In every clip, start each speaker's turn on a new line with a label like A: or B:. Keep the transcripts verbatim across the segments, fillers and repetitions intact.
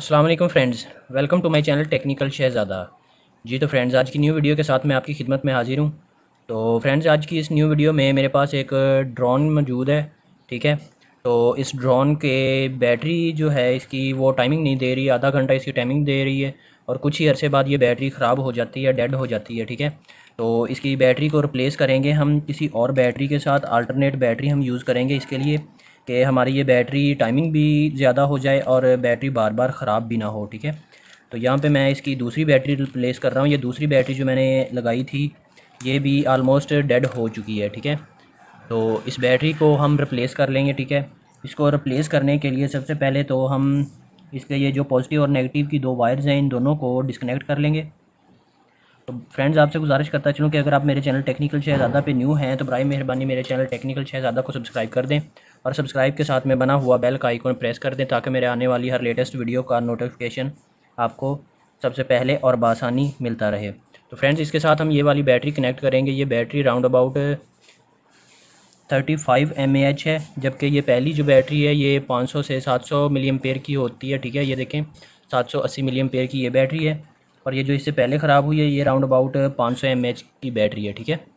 A: अस्सलाम वालेकुम friends, welcome to my channel technical Shahzada. जी तो फ्रेंड्स, आज की न्यू वीडियो के साथ मैं आपकी खिदमत में हाज़िर हूँ। तो फ्रेंड्स, आज की इस न्यू वीडियो में मेरे पास एक ड्रोन मौजूद है। ठीक है, तो इस ड्रोन के बैटरी जो है इसकी वो टाइमिंग नहीं दे रही, आधा घंटा इसकी टाइमिंग दे रही है और कुछ ही अरसे बाद ये बैटरी ख़राब हो जाती है, डेड हो जाती है। ठीक है, तो इसकी बैटरी को रिप्लेस करेंगे हम किसी और बैटरी के साथ। अल्टरनेट बैटरी हम यूज़ करेंगे इसके लिए कि हमारी ये बैटरी टाइमिंग भी ज़्यादा हो जाए और बैटरी बार बार ख़राब भी ना हो। ठीक है, तो यहाँ पे मैं इसकी दूसरी बैटरी रिप्लेस कर रहा हूँ। ये दूसरी बैटरी जो मैंने लगाई थी ये भी आलमोस्ट डेड हो चुकी है। ठीक है, तो इस बैटरी को हम रिप्लेस कर लेंगे। ठीक है, इसको रिप्लेस करने के लिए सबसे पहले तो हम इसके ये जो पॉजिटिव और नेगेटिव की दो वायर्स हैं इन दोनों को डिस्कनेक्ट कर लेंगे। तो फ्रेंड्स, आपसे गुजारिश करता चलूँ कि अगर आप मेरे चैनल टेक्निकल शहज़ादा पे न्यू हैं तो बराए मेहरबानी मेरे चैनल टेक्निकल शहज़ादा को सब्सक्राइब कर दें और सब्सक्राइब के साथ में बना हुआ बेल का आइकन प्रेस कर दें ताकि मेरे आने वाली हर लेटेस्ट वीडियो का नोटिफिकेशन आपको सबसे पहले और बआसानी मिलता रहे। तो फ्रेंड्स, इसके साथ हम ये वाली बैटरी कनेक्ट करेंगे। ये battery round about thirty five M A H है, जबकि ये पहली जो बैटरी है ये पाँच सौ से सात सौ मिली एम्पेयर की होती है। ठीक है, ये देखें सात सौ अस्सी मिली एम्पेयर की ये बैटरी है और ये जो इससे पहले ख़राब हुई है ये राउंड अबाउट पाँच सौ एम ए एच की बैटरी है। ठीक है,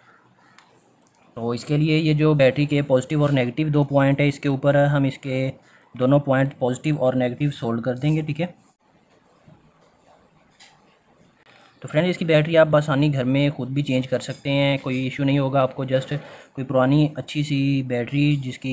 A: तो इसके लिए ये जो बैटरी के पॉजिटिव और नेगेटिव दो पॉइंट है इसके ऊपर हम इसके दोनों पॉइंट पॉजिटिव और नेगेटिव सोल्ड कर देंगे। ठीक है, तो फ्रेंड्स, इसकी बैटरी आप आसानी घर में ख़ुद भी चेंज कर सकते हैं, कोई इशू नहीं होगा आपको। जस्ट कोई पुरानी अच्छी सी बैटरी जिसकी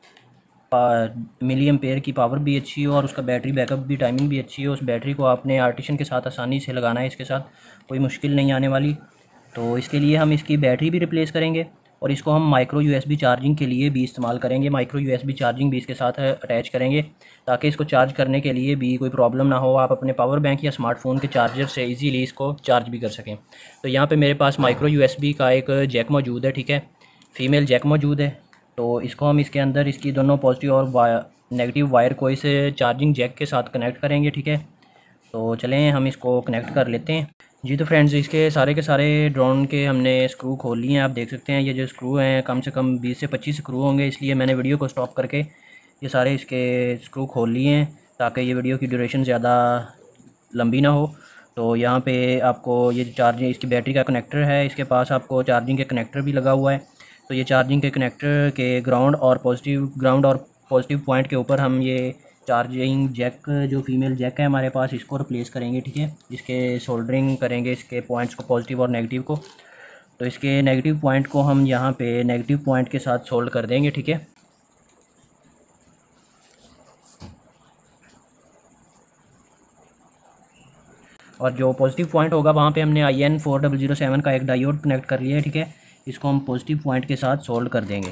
A: मिली एम्पेयर की पावर भी अच्छी हो और उसका बैटरी बैकअप भी टाइमिंग भी अच्छी हो, उस बैटरी को आपने आर्टिशन के साथ आसानी से लगाना है। इसके साथ कोई मुश्किल नहीं आने वाली। तो इसके लिए हम इसकी बैटरी भी रिप्लेस करेंगे और इसको हम माइक्रो यूएसबी चार्जिंग के लिए भी इस्तेमाल करेंगे। माइक्रो यूएसबी चार्जिंग भी इसके साथ अटैच करेंगे ताकि इसको चार्ज करने के लिए भी कोई प्रॉब्लम ना हो, आप अपने पावर बैंक या स्मार्टफोन के चार्जर से इजीली इसको चार्ज भी कर सकें। तो यहाँ पे मेरे पास माइक्रो यूएसबी का एक जैक मौजूद है। ठीक है, फीमेल जैक मौजूद है। तो इसको हम इसके अंदर इसकी दोनों पॉजिटिव और नेगेटिव वायर को इस चार्जिंग जैक के साथ कनेक्ट करेंगे। ठीक है, तो चलें हम इसको कनेक्ट कर लेते हैं। जी तो फ्रेंड्स, इसके सारे के सारे ड्रोन के हमने स्क्रू खोल लिए हैं। आप देख सकते हैं ये जो स्क्रू हैं कम से कम बीस से पच्चीस स्क्रू होंगे, इसलिए मैंने वीडियो को स्टॉप करके ये सारे इसके स्क्रू खोल लिए हैं ताकि ये वीडियो की ड्यूरेशन ज़्यादा लंबी ना हो। तो यहाँ पे आपको ये चार्जिंग इसकी बैटरी का कनेक्टर है, इसके पास आपको चार्जिंग के कनेक्टर भी लगा हुआ है। तो ये चार्जिंग के कनेक्टर के ग्राउंड और पॉजिटिव ग्राउंड और पॉजिटिव पॉइंट के ऊपर हम ये चार्जिंग जैक जो फीमेल जैक है हमारे पास इसको रिप्लेस करेंगे। ठीक है, इसके सोल्डरिंग करेंगे इसके पॉइंट्स को, पॉजिटिव और नेगेटिव को। तो इसके नेगेटिव पॉइंट को हम यहाँ पे नेगेटिव पॉइंट के साथ सोल्ड कर देंगे। ठीक है, और जो पॉजिटिव पॉइंट होगा वहाँ पे हमने I N four double zero seven का एक डायोड कनेक्ट कर लिया है। ठीक है, इसको हम पॉजिटिव पॉइंट के साथ सोल्ड कर देंगे।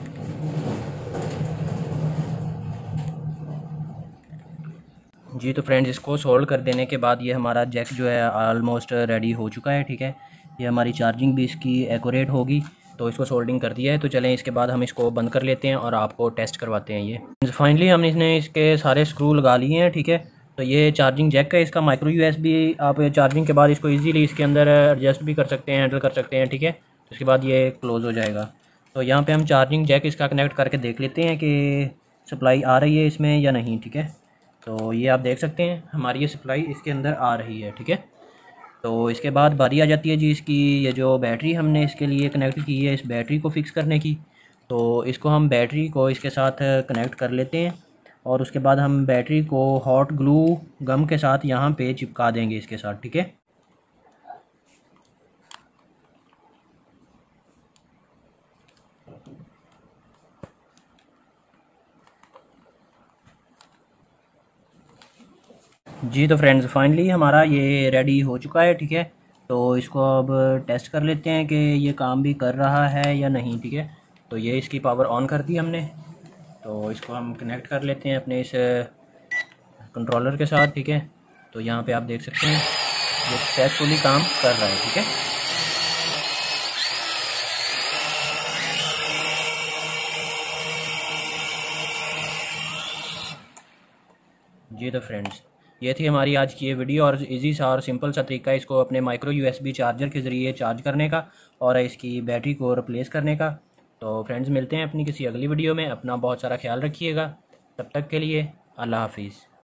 A: जी तो फ्रेंड्स, इसको सोल्ड कर देने के बाद ये हमारा जैक जो है ऑलमोस्ट रेडी हो चुका है। ठीक है, ये हमारी चार्जिंग भी इसकी एक्यूरेट होगी। तो इसको सोल्डिंग कर दिया है। तो चलें इसके बाद हम इसको बंद कर लेते हैं और आपको टेस्ट करवाते हैं। ये फाइनली हमने इसने इसके सारे स्क्रू लगा लिए हैं। ठीक है, तो ये चार्जिंग जैक है, इसका माइक्रो यूएसबी आप चार्जिंग के बाद इसको ईजीली इसके अंदर एडजस्ट भी कर सकते हैं, हैंडल कर सकते हैं। ठीक है, तो इसके बाद ये क्लोज़ हो जाएगा। तो यहाँ पर हम चार्जिंग जैक इसका कनेक्ट करके देख लेते हैं कि सप्लाई आ रही है इसमें या नहीं। ठीक है, तो ये आप देख सकते हैं हमारी ये सप्लाई इसके अंदर आ रही है। ठीक है, तो इसके बाद बारी आ जाती है जी इसकी ये जो बैटरी हमने इसके लिए कनेक्ट की है, इस बैटरी को फिक्स करने की। तो इसको हम बैटरी को इसके साथ कनेक्ट कर लेते हैं और उसके बाद हम बैटरी को हॉट ग्लू गम के साथ यहाँ पे चिपका देंगे इसके साथ। ठीक है, जी तो फ्रेंड्स, फाइनली हमारा ये रेडी हो चुका है। ठीक है, तो इसको अब टेस्ट कर लेते हैं कि ये काम भी कर रहा है या नहीं। ठीक है, तो ये इसकी पावर ऑन कर दी हमने, तो इसको हम कनेक्ट कर लेते हैं अपने इस कंट्रोलर के साथ। ठीक है, तो यहाँ पे आप देख सकते हैं ये सक्सेसफुली काम कर रहा है। ठीक है, जी तो फ्रेंड्स, ये थी हमारी आज की ये वीडियो और इजी सा और सिंपल सा तरीका है इसको अपने माइक्रो यूएसबी चार्जर के ज़रिए चार्ज करने का और इसकी बैटरी को रिप्लेस करने का। तो फ्रेंड्स, मिलते हैं अपनी किसी अगली वीडियो में। अपना बहुत सारा ख्याल रखिएगा। तब तक के लिए अल्लाह हाफिज़।